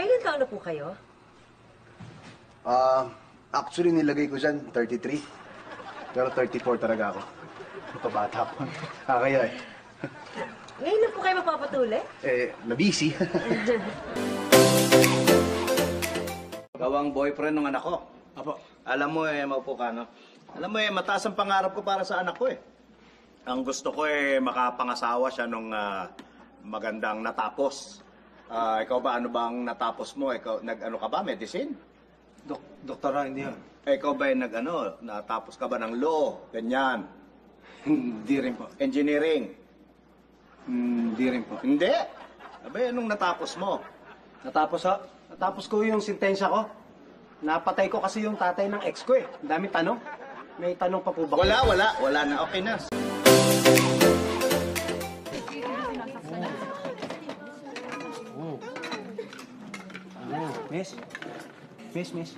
May ilan taon na po kayo? Actually, nilagay ko dyan, 33. Pero 34 talaga ako. Pabata ko. Kaya eh. Ngayon na po kayo mapapatuli? Na-busy. Ikaw ang boyfriend ng anak ko. Apo. Alam mo maupo ka, no? Alam mo mataas ang pangarap ko para sa anak ko eh. Ang gusto ko makapangasawa siya nung magandang natapos. Ikaw ba, ano ba ang natapos mo? Ikaw, nag-ano ka ba? Medicine? Doktora, hindi yan. Ikaw ba natapos ka ba ng law? Ganyan. Hindi rin po. Engineering? Hindi rin po. Hindi. Abay, anong natapos mo? Natapos ko yung sentensya ko. Napatay ko kasi yung tatay ng ex ko eh. Ang daming tanong. May tanong pa po ba? Wala na. Okay na. Miss? Miss?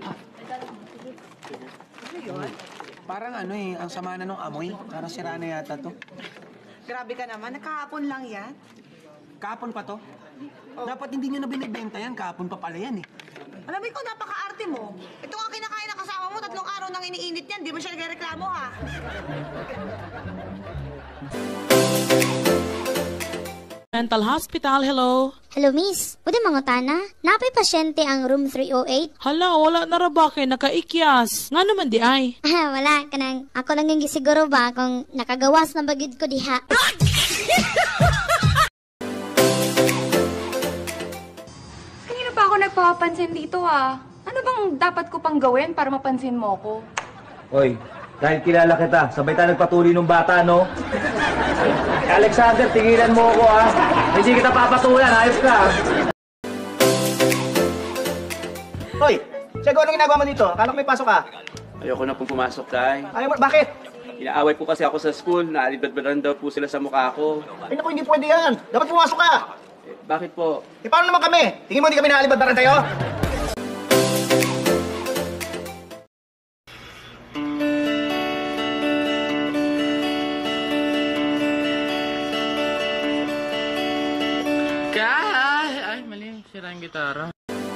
Ano yun? Parang ang sama na nung amoy. Parang sira na yata to. Grabe ka naman, nakahapon lang yan. Kahapon pa to? Dapat hindi nyo na binibenta yan. Kahapon pa pala yan eh. Alam mo, ikaw napaka-arte mo. Ito nga kinakain ng kasama mo, 3 araw nang iniinit yan. Di mo siya nagreklamo, ha? Mental Hospital, hello? Hello, miss. Pwede mangutana? Napay pasyente ang room 308? Hala, wala na ra ba kay nakaikyas? Nga naman di ay. Wala. Kanang ako lang yung gisiguro ba kung nakagawas na bagid ko diha. Kanina pa ako nagpapansin dito ah. Ano bang dapat ko pang gawin para mapansin mo ko? Hoy, dahil kilala kita, sabay tayo nagpatuloy ng bata, no? Alexander, tigilan mo ako, ha? Hindi kita papatulan, ayos ka. Hoy, Tiago, anong ginagawa mo dito? Akala ko may pasok ka. Ayoko na pong pumasok, Tay. Ayaw mo, bakit? Inaaway po kasi ako sa school, naalibad-badan daw po sila sa mukha ko. Ay naku, hindi pwede yan. Dapat pumasok ka. Bakit po? Paano naman kami? Tingin mo hindi kami naalibad na rin tayo? Ay, mali. Sira yung gitara.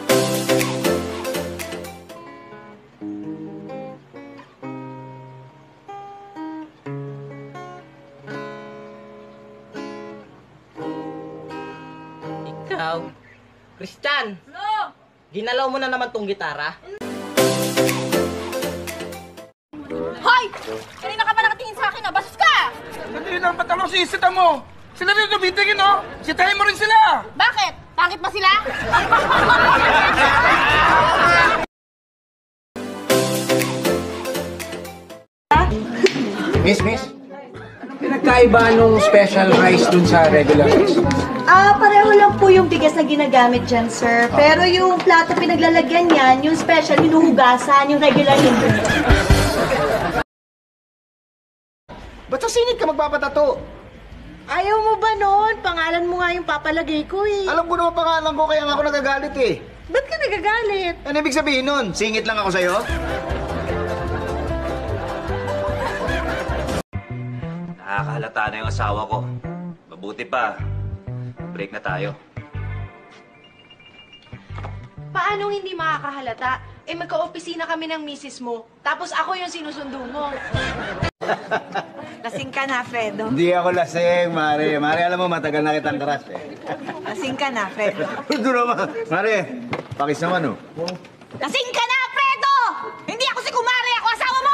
Ikaw? Kristan! No! Ginalaw mo na naman tong gitara? Hoy! Kanina ka ba nakatingin sa akin, Bastos ka! Hindi na, ba't ano sisita mo? Sila rin tumitingin, no? Sitahin mo rin sila! Bakit? Pangit ba sila? Miss? Pinagkaiba nung special rice dun sa regular rice? Pareho lang po yung bigas na ginagamit dyan, sir. Pero yung plato pinaglalagyan yan, yung special, hinuhugasan, yung regular hindi. Ba't sa singit ka magpapatato? Ayaw mo ba nun? Pangalan mo nga yung papalagay ko eh. Alam ko naman pangalan ko, kaya nga ako nagagalit eh. Ba't ka nagagalit? Ano ibig sabihin nun? Singit lang ako sa'yo? Nakakahalata na yung asawa ko. Mabuti pa. Break na tayo. Paano hindi makakahalata? Magka-opisina kami ng misis mo, tapos ako yung sinusundo mo. Lasing ka na, Fredo. Hindi ako lasing, Mare. Mare, alam mo, matagal na kitang crush eh. Lasing ka na, Fredo. Ito naman. Mare, pakis naman oh. Lasing ka na, Fredo! Hindi ako si Kumare, ako asawa mo!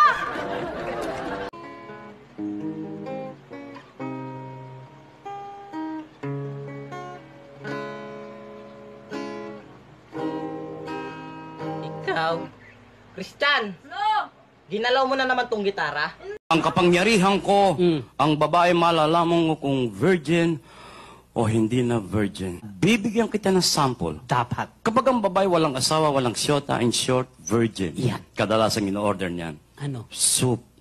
Ikaw? Kristan! No! Ginalaw mo na naman tong gitara? Ang kapangyarihan ko, ang babae malalaman mo kung virgin o hindi na virgin. Bibigyan kita ng sample. Dapat. Kapag ang babae walang asawa, walang siyota, in short, virgin. Yan. Kadalasan in-order niyan. Ano? Soup.